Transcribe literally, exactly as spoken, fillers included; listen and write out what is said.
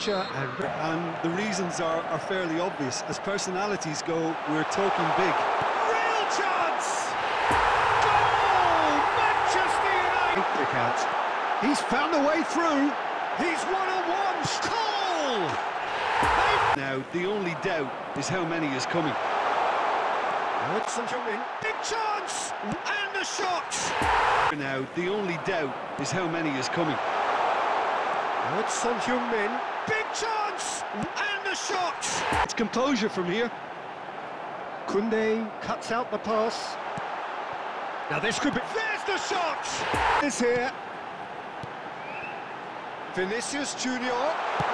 And, and the reasons are, are fairly obvious. As personalities go, we're talking big. Real chance! Goal! Manchester United! Kick out. He's found a way through. He's one-on-one! Goal! Now, the only doubt is how many is coming. It's Saint-Eren. Big chance! And a shot! Now, the only doubt is how many is coming. It's Saint-Eren. Big chance! And a shot! It's composure from here. Kunde cuts out the pass. Now this could be... There's the shot! It's here. Vinicius Junior